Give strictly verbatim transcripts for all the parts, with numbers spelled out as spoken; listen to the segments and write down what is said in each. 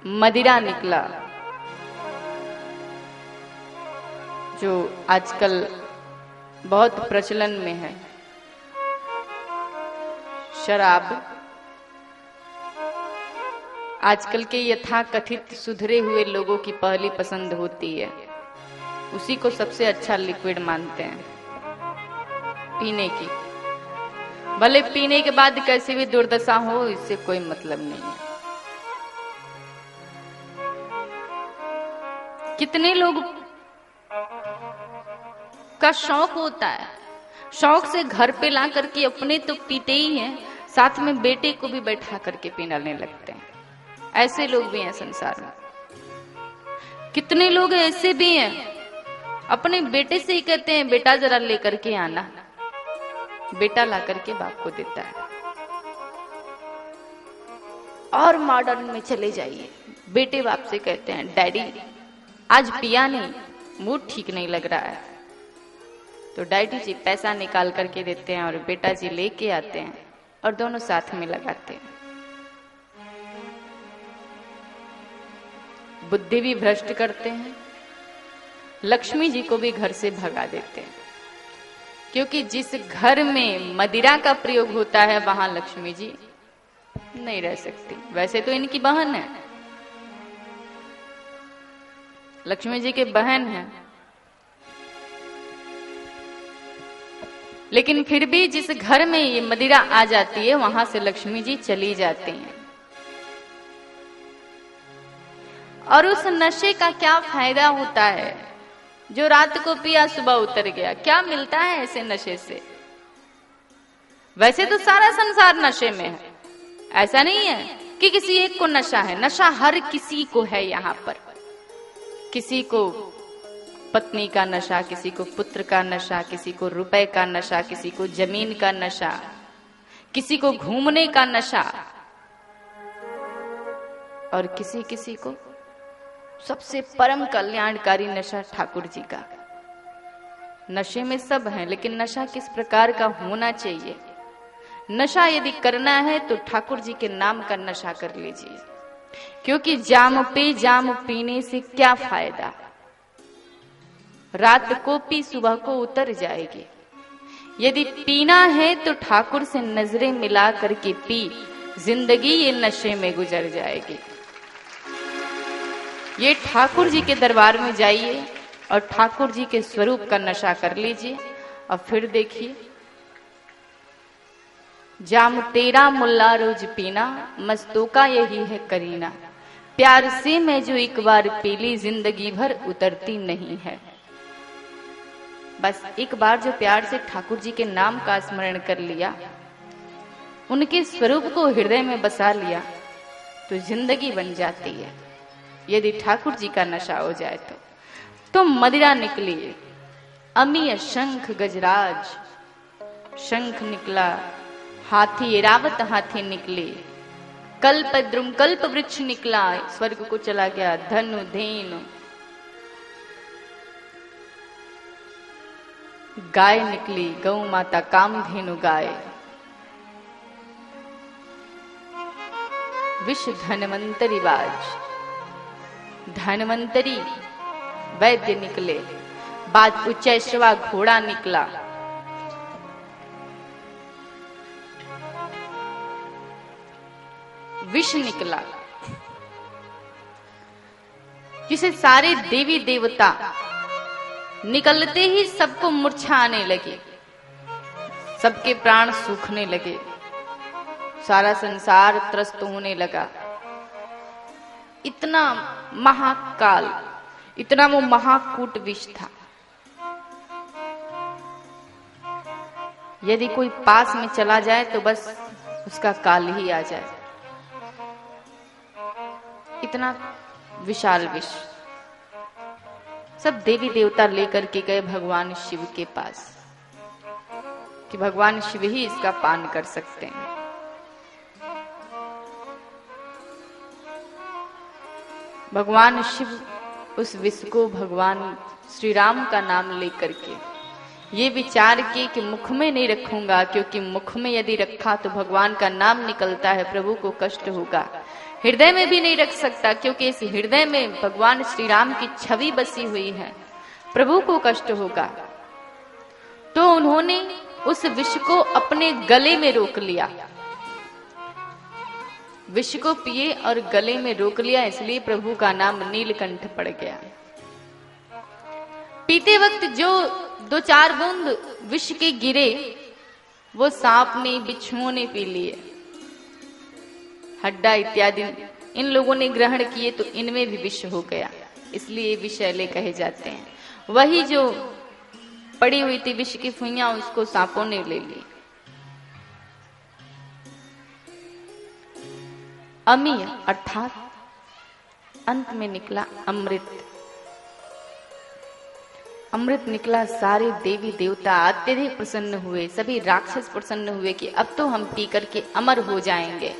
मदिरा निकला, जो आजकल बहुत प्रचलन में है। शराब आजकल के यथाकथित सुधरे हुए लोगों की पहली पसंद होती है, उसी को सबसे अच्छा लिक्विड मानते हैं पीने की। भले पीने के बाद कैसी भी दुर्दशा हो, इससे कोई मतलब नहीं है। कितने लोग का शौक होता है, शौक से घर पे ला करके अपने तो पीते ही हैं, साथ में बेटे को भी बैठा करके पीने लगते हैं। ऐसे लोग भी हैं संसार में। कितने लोग ऐसे भी हैं, अपने बेटे से ही कहते हैं बेटा जरा लेकर के आना, बेटा ला करके बाप को देता है। और मॉडर्न में चले जाइए, बेटे बाप से कहते हैं डैडी आज पिया नहीं, मूड ठीक नहीं लग रहा है, तो डैडी जी पैसा निकाल करके देते हैं और बेटा जी लेके आते हैं और दोनों साथ में लगाते हैं। बुद्धि भी भ्रष्ट करते हैं, लक्ष्मी जी को भी घर से भगा देते हैं, क्योंकि जिस घर में मदिरा का प्रयोग होता है वहां लक्ष्मी जी नहीं रह सकती। वैसे तो इनकी बहन है, लक्ष्मी जी के बहन है, लेकिन फिर भी जिस घर में ये मदिरा आ जाती है वहां से लक्ष्मी जी चली जाती हैं। और उस नशे का क्या फायदा होता है? जो रात को पिया सुबह उतर गया, क्या मिलता है ऐसे नशे से? वैसे तो सारा संसार नशे में है, ऐसा नहीं है कि किसी एक को नशा है। नशा हर किसी को है यहाँ पर। किसी को पत्नी का नशा, किसी को पुत्र का नशा, किसी को रुपए का नशा, किसी को जमीन का नशा, किसी को घूमने का नशा, और किसी किसी को सबसे परम कल्याणकारी नशा ठाकुर जी का। नशे में सब है, लेकिन नशा किस प्रकार का होना चाहिए? नशा यदि करना है तो ठाकुर जी के नाम का नशा कर लीजिए, क्योंकि जाम पे जाम पीने से क्या फायदा? रात को पी सुबह को उतर जाएगी। यदि पीना है तो ठाकुर से नजरें मिला करके पी, जिंदगी ये नशे में गुजर जाएगी। ये ठाकुर जी के दरबार में जाइए और ठाकुर जी के स्वरूप का नशा कर लीजिए, और फिर देखिए जाम तेरा मुल्ला रोज पीना, मस्तों का यही है करीना, प्यार से मैं जो एक बार पी ली जिंदगी भर उतरती नहीं है। बस एक बार जो प्यार से ठाकुर जी के नाम का स्मरण कर लिया, उनके स्वरूप को हृदय में बसा लिया, तो जिंदगी बन जाती है। यदि ठाकुर जी का नशा हो जाए तो तो मदिरा निकली, अमीय शंख गजराज, शंख निकला, हाथी एरावत हाथी निकले, कल्प द्रुम कल्प वृक्ष निकला, स्वर्ग को चला गया, धनु धेनु, गाय निकली, गौ माता कामधेनु गाय, विष धनवंतरी बाज, धनवंतरी वैद्य निकले, बाद उच्चैश्रवा घोड़ा निकला, विष निकला, जिसे सारे देवी देवता निकलते ही सबको मूर्छा आने लगी, सबके प्राण सूखने लगे, सारा संसार त्रस्त होने लगा। इतना महाकाल, इतना वो महाकूट विष था। यदि कोई पास में चला जाए तो बस उसका काल ही आ जाए, इतना विशाल विष। सब देवी देवता लेकर के गए भगवान शिव के पास कि भगवान शिव ही इसका पान कर सकते हैं। भगवान शिव उस विष को भगवान श्री राम का नाम लेकर के ये विचार किए कि मुख में नहीं रखूंगा, क्योंकि मुख में यदि रखा तो भगवान का नाम निकलता है, प्रभु को कष्ट होगा। हृदय में भी नहीं रख सकता, क्योंकि इस हृदय में भगवान श्री राम की छवि बसी हुई है, प्रभु को कष्ट होगा। तो उन्होंने उस विष को अपने गले में रोक लिया, विष को पिए और गले में रोक लिया, इसलिए प्रभु का नाम नीलकंठ पड़ गया। पीते वक्त जो दो चार बूंद विष के गिरे, वो सांप ने, बिच्छुओं ने पी लिए, हड्डा इत्यादि इन लोगों ने ग्रहण किए, तो इनमें भी विष हो गया, इसलिए विषैले कहे जाते हैं। वही जो पड़ी हुई थी विष की फुइयां, उसको सांपों ने ले ली। अमीय अर्थात अंत में निकला अमृत। अमृत निकला, सारे देवी देवता अत्यधिक प्रसन्न हुए, सभी राक्षस प्रसन्न हुए कि अब तो हम पी करके अमर हो जाएंगे।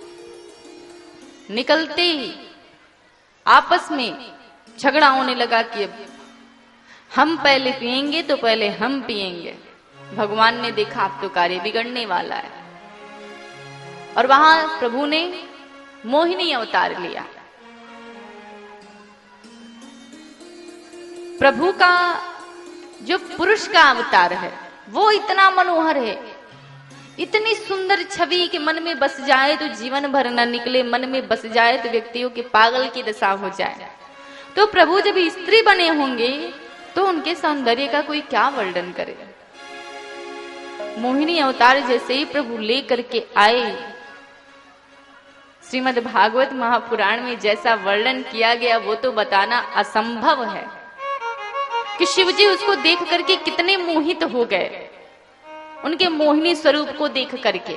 निकलते ही आपस में झगड़ा होने लगा कि अब हम पहले पिएंगे तो पहले हम पिएंगे। भगवान ने देखा अब तो कार्य बिगड़ने वाला है, और वहां प्रभु ने मोहिनी अवतार लिया। प्रभु का जो पुरुष का अवतार है वो इतना मनोहर है, इतनी सुंदर छवि के मन में बस जाए तो जीवन भर न निकले, मन में बस जाए तो व्यक्तियों के पागल की दशा हो जाए। तो प्रभु जब स्त्री बने होंगे तो उनके सौंदर्य का कोई क्या वर्णन करे। मोहिनी अवतार जैसे ही प्रभु लेकर के आए, श्रीमद् भागवत महापुराण में जैसा वर्णन किया गया वो तो बताना असंभव है कि शिवजी उसको देख करके कितने मोहित हो गए, उनके मोहिनी स्वरूप को देख करके।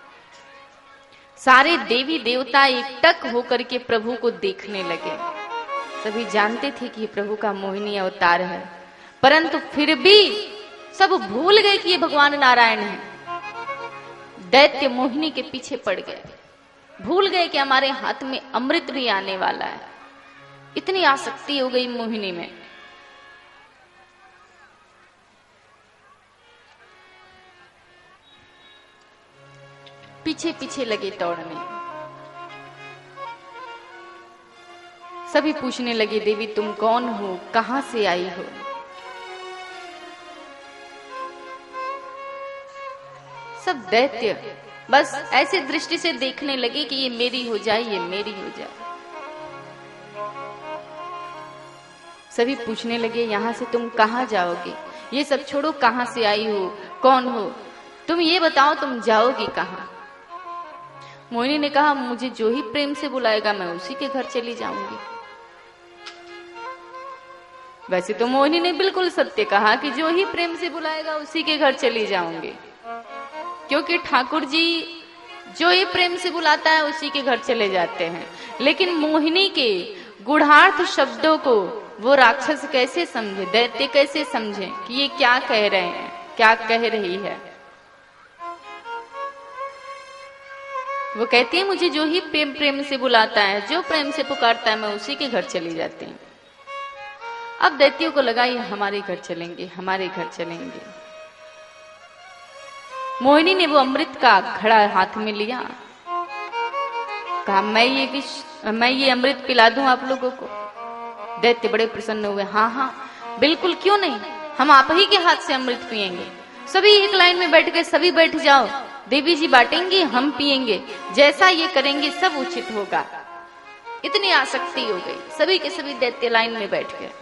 सारे देवी देवता एकटक होकर के प्रभु को देखने लगे। सभी जानते थे कि प्रभु का मोहिनी अवतार है, परंतु फिर भी सब भूल गए कि ये भगवान नारायण है। दैत्य मोहिनी के पीछे पड़ गए, भूल गए कि हमारे हाथ में अमृत भी आने वाला है। इतनी आसक्ति हो गई मोहिनी में। पीछे पीछे लगे दौड़ने। सभी पूछने लगे, देवी तुम कौन हो, कहां से आई हो? सब दैत्य बस ऐसे दृष्टि से देखने लगे कि ये मेरी हो जाए, ये मेरी हो जाए। सभी पूछने लगे, यहां से तुम कहां जाओगे? ये सब छोड़ो, कहां से आई हो, कौन हो, तुम ये बताओ तुम जाओगी कहां? मोहिनी ने कहा, मुझे जो ही प्रेम से बुलाएगा मैं उसी के घर चली जाऊंगी। वैसे तो मोहिनी ने बिल्कुल सत्य कहा कि जो ही प्रेम से बुलाएगा उसी के घर चली जाऊंगी, क्योंकि ठाकुर जी जो ही प्रेम से बुलाता है उसी के घर चले जाते हैं। लेकिन मोहिनी के गूढ़ार्थ शब्दों को वो राक्षस कैसे समझे, दैत्य कैसे समझे कि ये क्या कह रहे हैं, क्या कह रही है। वो कहती है, मुझे जो ही प्रेम प्रेम से बुलाता है, जो प्रेम से पुकारता है, मैं उसी के घर चली जाती हूँ। अब दैत्यों को लगा ये हमारे घर चलेंगे, हमारे घर चलेंगे। मोहिनी ने वो अमृत का घड़ा हाथ में लिया, कहा मैं ये विष मैं ये अमृत पिला दूं आप लोगों को। दैत्य बड़े प्रसन्न हुए, हाँ हाँ बिल्कुल, क्यों नहीं, हम आप ही के हाथ से अमृत पिएंगे। सभी एक लाइन में बैठ गए, सभी बैठ जाओ, देवी जी बांटेंगे, हम पिएंगे, जैसा ये करेंगे सब उचित होगा। इतनी आसक्ति हो गई, सभी के सभी दैत्य लाइन में बैठ गए।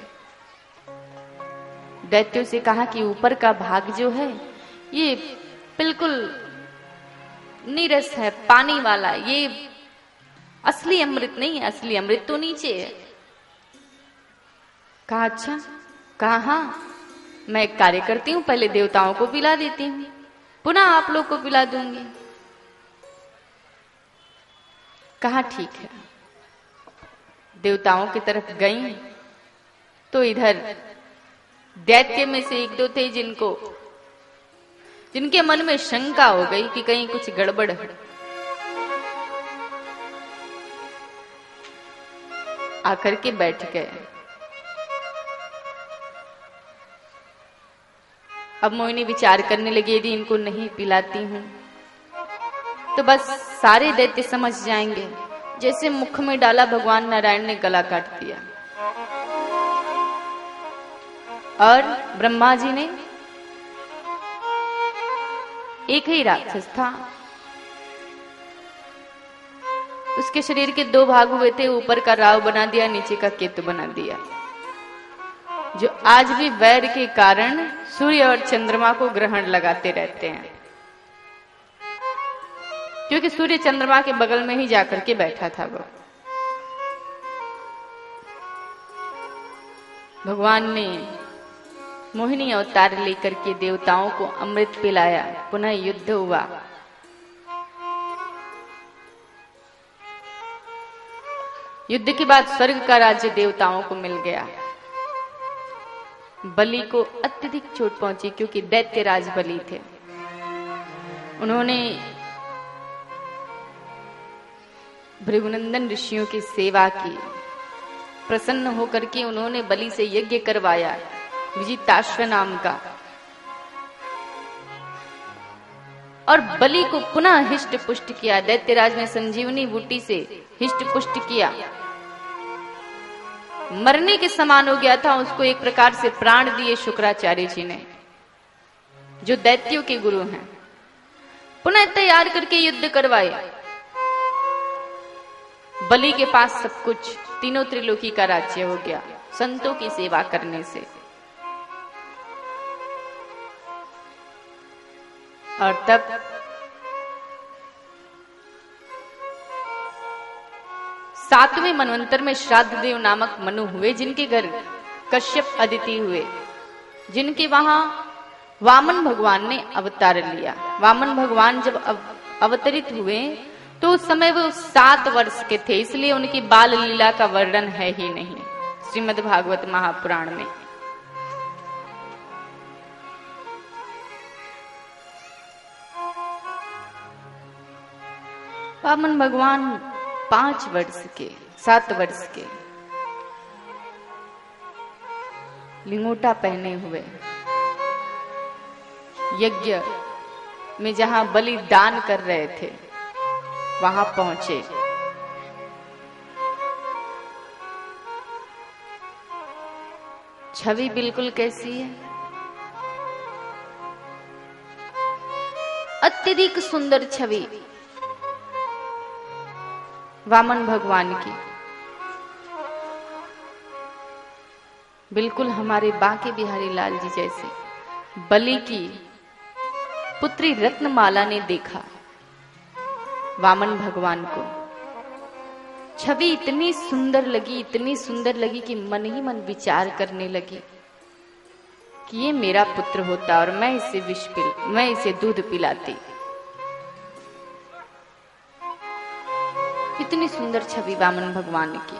दैत्यों से कहा कि ऊपर का भाग जो है ये बिल्कुल नीरस है, पानी वाला, ये असली अमृत नहीं है, असली अमृत तो नीचे है। कहा अच्छा, कहा हाँ मैं एक कार्य करती हूँ, पहले देवताओं को पिला देती हूँ, पुनः आप लोग को पिला दूंगी। कहा ठीक है। देवताओं की तरफ गई तो इधर दैत्य में से एक दो थे जिनको जिनके मन में शंका हो गई कि कहीं कुछ गड़बड़ है। आकर के बैठ गए। अब मोहिनी विचार करने लगी, यदि इनको नहीं पिलाती हूं तो बस सारे दैत्य समझ जाएंगे, जैसे मुख में डाला भगवान नारायण ने गला काट दिया। और ब्रह्मा जी ने, एक ही राक्षस था, उसके शरीर के दो भाग हुए थे, ऊपर का राव बना दिया, नीचे का केतु बना दिया, जो आज भी वैर के कारण सूर्य और चंद्रमा को ग्रहण लगाते रहते हैं, क्योंकि सूर्य चंद्रमा के बगल में ही जाकर के बैठा था वो। भगवान ने मोहिनी अवतार लेकर के देवताओं को अमृत पिलाया, पुनः युद्ध हुआ। युद्ध के बाद स्वर्ग का राज्य देवताओं को मिल गया। बलि को अत्यधिक चोट पहुंची, क्योंकि दैत्यराज बलि थे। उन्होंने भृगुनंदन ऋषियों की सेवा की, प्रसन्न होकर के उन्होंने बलि से यज्ञ करवाया, विजिताश्व नाम का, और बलि को पुनः हिष्ट पुष्ट किया। दैत्यराज ने संजीवनी बूटी से हिष्ट पुष्ट किया, मरने के समान हो गया था, उसको एक प्रकार से प्राण दिए शुक्राचार्य जी ने, जो दैत्यों के गुरु हैं। पुनः तैयार करके युद्ध करवाए। बलि के पास सब कुछ, तीनों त्रिलोकी का राज्य हो गया संतों की सेवा करने से। और तब सातवें मनवंतर में श्राद्ध देव नामक मनु हुए, जिनके घर कश्यप अदिति हुए, जिनके वहां वामन भगवान ने अवतार लिया। वामन भगवान जब अवतरित हुए तो उस समय वो सात वर्ष के थे, इसलिए उनकी बाल लीला का वर्णन है ही नहीं श्रीमद् भागवत महापुराण में। वामन भगवान पांच वर्ष के, सात वर्ष के, लिंगोटा पहने हुए यज्ञ में जहां बलि दान कर रहे थे वहां पहुंचे। छवि बिल्कुल कैसी है? अत्यधिक सुंदर छवि वामन भगवान की, बिल्कुल हमारे बांके बिहारी लाल जी जैसे। बलि की पुत्री रत्नमाला ने देखा वामन भगवान को, छवि इतनी सुंदर लगी, इतनी सुंदर लगी कि मन ही मन विचार करने लगी कि ये मेरा पुत्र होता और मैं इसे विष पिल मैं इसे दूध पिलाती। इतनी सुंदर छवि वामन भगवान की।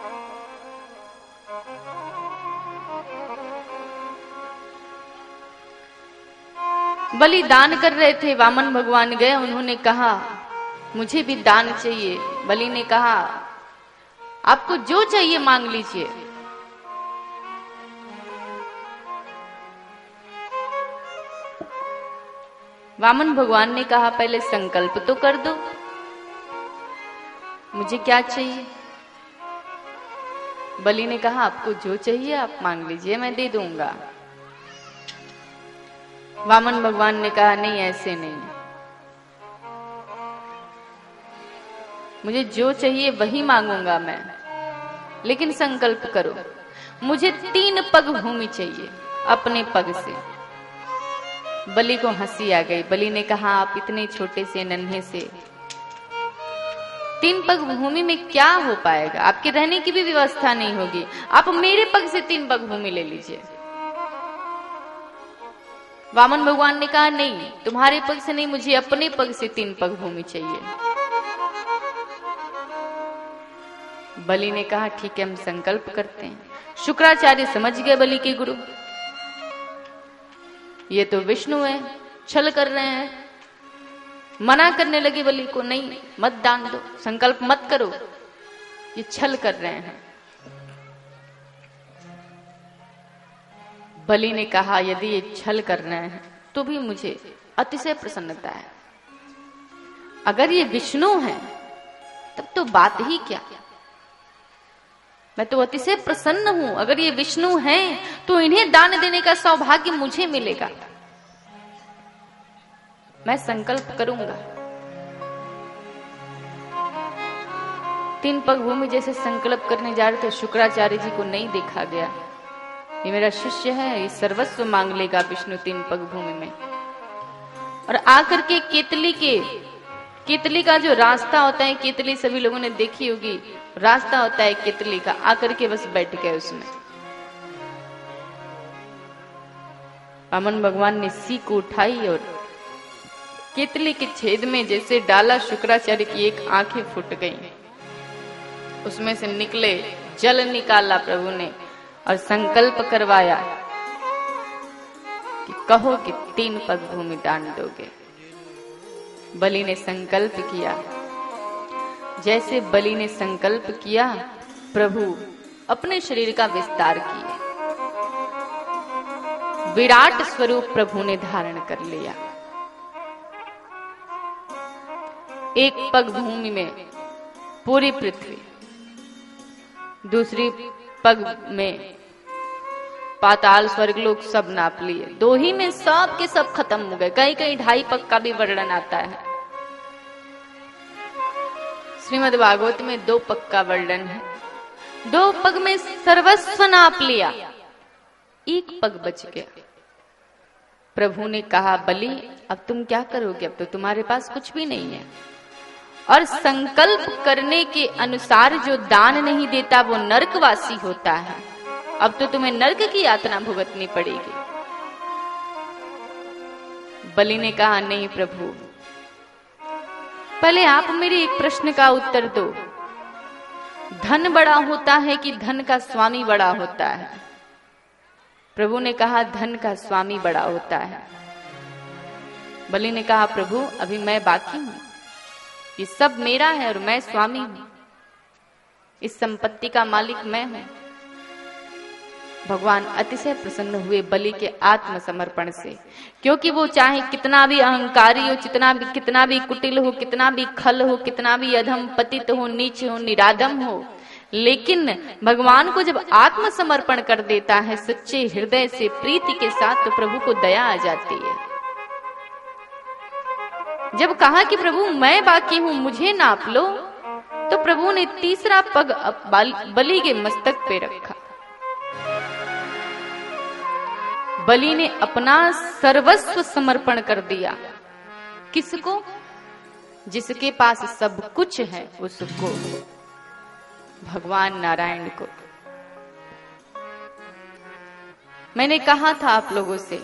बलि दान कर रहे थे, वामन भगवान गए, उन्होंने कहा मुझे भी दान चाहिए। बलि ने कहा आपको जो चाहिए मांग लीजिए। वामन भगवान ने कहा पहले संकल्प तो कर दो, मुझे क्या चाहिए? बलि ने कहा आपको जो चाहिए आप मांग लीजिए, मैं दे दूंगा। वामन भगवान ने कहा नहीं, ऐसे नहीं, मुझे जो चाहिए वही मांगूंगा मैं, लेकिन संकल्प करो। मुझे तीन पग भूमि चाहिए अपने पग से। बलि को हंसी आ गई। बलि ने कहा आप इतने छोटे से नन्हे से तीन पग भूमि में क्या हो पाएगा? आपके रहने की भी व्यवस्था नहीं होगी, आप मेरे पग से तीन पग भूमि ले लीजिए। वामन भगवान ने कहा नहीं, तुम्हारे पग से नहीं, मुझे अपने पग से तीन पग भूमि चाहिए। बलि ने कहा ठीक है, हम संकल्प करते हैं। शुक्राचार्य समझ गए बलि के गुरु, ये तो विष्णु है, छल कर रहे हैं। मना करने लगे बलि को, नहीं मत दान दो, संकल्प मत करो, ये छल कर रहे हैं। बलि ने कहा यदि ये छल कर रहे हैं तो भी मुझे अतिशय प्रसन्नता है। अगर ये विष्णु हैं तब तो तो बात ही क्या। मैं तो अतिशय प्रसन्न हूं, अगर ये विष्णु हैं तो इन्हें दान देने का सौभाग्य मुझे मिलेगा। मैं संकल्प करूंगा। तीन पग भूमि जैसे संकल्प करने जा रहे थे, शुक्राचार्य जी को नहीं देखा गया। ये मेरा शिष्य है, ये सर्वस्व मांग लेगा विष्णु तीन पग भूमि में। और आकर के केतली के केतली का जो रास्ता होता है, केतली सभी लोगों ने देखी होगी, रास्ता होता है केतली का, आकर के बस बैठ गए उसमें। वामन भगवान ने सीख को उठाई और केतली के छेद में जैसे डाला, शुक्राचार्य की एक आंखें फूट गई, उसमें से निकले जल निकाला प्रभु ने और संकल्प करवाया कि कहो कि तीन पग भूमि दान दोगे। बलि ने संकल्प किया। जैसे बलि ने संकल्प किया, प्रभु अपने शरीर का विस्तार किए, विराट स्वरूप प्रभु ने धारण कर लिया। एक पग भूमि में पूरी पृथ्वी, दूसरी पग में पाताल स्वर्गलोक सब नाप लिए, दो ही में सब के सब खत्म हो गए। कहीं कहीं ढाई पग का भी वर्णन आता है। श्रीमद् भागवत में दो पग का वर्णन है। दो पग में सर्वस्व नाप लिया, एक पग बच गया। प्रभु ने कहा, बलि अब तुम क्या करोगे, अब तो तुम्हारे पास कुछ भी नहीं है। और संकल्प करने के अनुसार जो दान नहीं देता वो नरकवासी होता है। अब तो तुम्हें नरक की यातना भुगतनी पड़ेगी। बलि ने कहा, नहीं प्रभु, पहले आप मेरे एक प्रश्न का उत्तर दो। धन बड़ा होता है कि धन का स्वामी बड़ा होता है? प्रभु ने कहा, धन का स्वामी बड़ा होता है। बलि ने कहा, प्रभु अभी मैं बाकी हूं, ये सब मेरा है और मैं स्वामी हूं, इस संपत्ति का मालिक मैं हूं। भगवान अतिशय प्रसन्न हुए बलि के आत्मसमर्पण से, क्योंकि वो चाहे कितना भी अहंकारी हो, कितना भी कितना भी कुटिल हो, कितना भी खल हो, कितना भी अधम पतित हो, नीच हो, निरादम हो, लेकिन भगवान को जब आत्मसमर्पण कर देता है सच्चे हृदय से, प्रीति के साथ, तो प्रभु को दया आ जाती है। जब कहा कि प्रभु मैं बाकी हूं, मुझे नाप लो, तो प्रभु ने तीसरा पग बलि के मस्तक पे रखा। बलि ने अपना सर्वस्व समर्पण कर दिया। किसको? जिसके पास सब कुछ है उसको, भगवान नारायण को। मैंने कहा था आप लोगों से,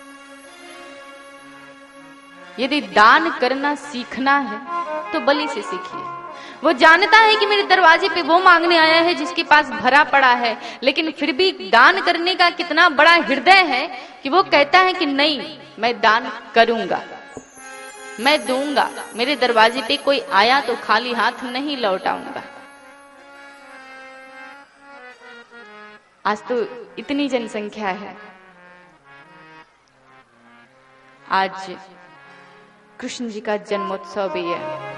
यदि दान करना सीखना है तो बलि से सीखिए। वो जानता है कि मेरे दरवाजे पे वो मांगने आया है जिसके पास भरा पड़ा है, लेकिन फिर भी दान करने का कितना बड़ा हृदय है कि वो कहता है कि नहीं, मैं दान करूंगा, मैं दूंगा। मेरे दरवाजे पे कोई आया तो खाली हाथ नहीं लौटाऊंगा। आज तो इतनी जनसंख्या है, आज कृष्ण जी का जन्मोत्सव भी है।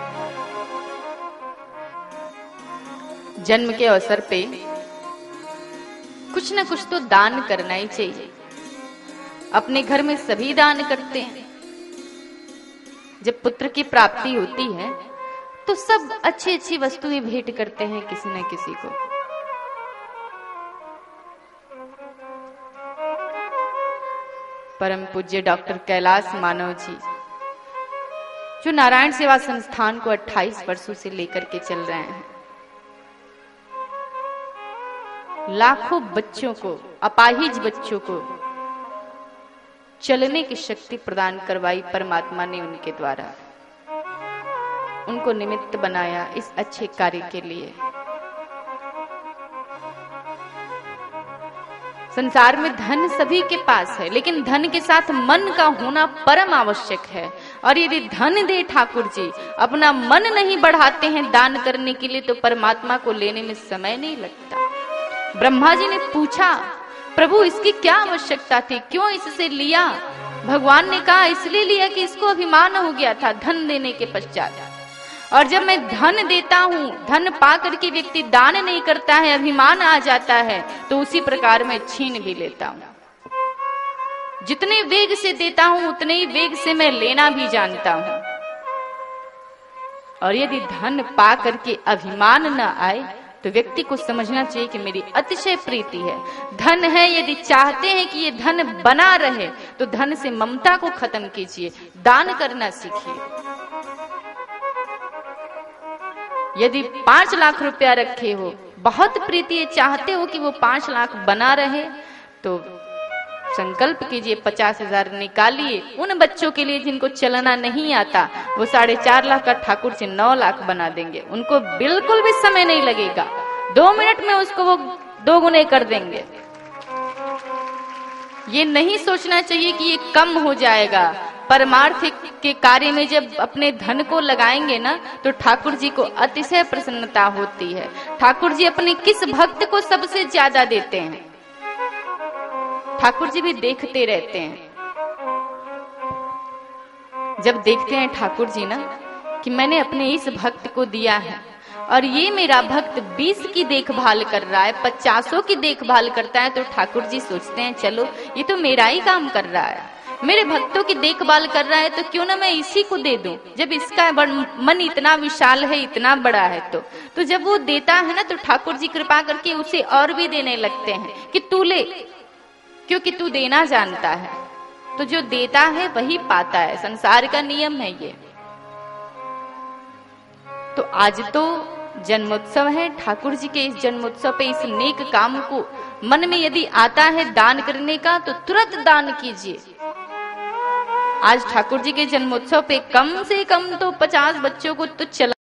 जन्म के अवसर पे कुछ ना कुछ तो दान करना ही चाहिए। अपने घर में सभी दान करते हैं। जब पुत्र की प्राप्ति होती है तो सब अच्छी अच्छी वस्तुएं भेंट करते हैं किसी न किसी को। परम पूज्य डॉक्टर कैलाश मानव जी, जो नारायण सेवा संस्थान को अट्ठाईस वर्षों से लेकर के चल रहे हैं, लाखों बच्चों को, अपाहिज बच्चों को चलने की शक्ति प्रदान करवाई परमात्मा ने उनके द्वारा। उनको निमित्त बनाया इस अच्छे कार्य के लिए। संसार में धन सभी के पास है, लेकिन धन के साथ मन का होना परम आवश्यक है। और यदि धन दे ठाकुर जी, अपना मन नहीं बढ़ाते हैं दान करने के लिए, तो परमात्मा को लेने में समय नहीं लगता। ब्रह्मा जी ने पूछा, प्रभु इसकी क्या आवश्यकता थी, क्यों इससे लिया? भगवान ने कहा, इसलिए लिया कि इसको अभिमान हो गया था धन देने के पश्चात। और जब मैं धन देता हूं, धन पा करके व्यक्ति दान नहीं करता है, अभिमान आ जाता है, तो उसी प्रकार मैं छीन भी लेता हूं। जितने वेग से देता हूं उतने ही वेग से मैं लेना भी जानता हूं। और यदि धन पा करके अभिमान न आए तो व्यक्ति को समझना चाहिए कि मेरी अतिशय प्रीति है, धन है। यदि चाहते हैं कि ये धन बना रहे तो धन से ममता को खत्म कीजिए, दान करना सीखिए। यदि पांच लाख रुपया रखे हो, बहुत प्रीति है, चाहते हो कि वो पांच लाख बना रहे, तो संकल्प कीजिए पचास हजार निकालिए। उन बच्चों के लिए जिनको चलना नहीं आता, वो साढ़े चार लाख का ठाकुर जी नौ लाख बना देंगे। उनको बिल्कुल भी समय नहीं लगेगा, दो मिनट में उसको वो दो गुने कर देंगे। ये नहीं सोचना चाहिए कि ये कम हो जाएगा। परमार्थ के कार्य में जब अपने धन को लगाएंगे ना, तो ठाकुर जी को अतिशय प्रसन्नता होती है। ठाकुर जी अपने किस भक्त को सबसे ज्यादा देते हैं, ठाकुर जी भी देखते रहते हैं। जब देखते हैं ठाकुर जी ना कि मैंने अपने इस भक्त को दिया है और ये मेरा भक्त बीस की देखभाल कर रहा है, पचासों की देखभाल करता है, तो ठाकुर जी सोचते हैं चलो ये तो मेरा ही काम कर रहा है, मेरे भक्तों की देखभाल कर रहा है, तो क्यों ना मैं इसी को दे दूं। जब इसका मन इतना विशाल है, इतना बड़ा है, तो तो जब वो देता है ना, तो ठाकुर जी कृपा करके उसे और भी देने लगते हैं कि तू ले, क्योंकि तू देना जानता है। तो जो देता है वही पाता है, संसार का नियम है ये। तो आज तो जन्मोत्सव है, ठाकुर जी के इस जन्मोत्सव पे इस नेक काम को मन में यदि आता है दान करने का, तो तुरंत दान कीजिए। आज ठाकुर जी के जन्मोत्सव पे कम से कम तो पचास बच्चों को तो चला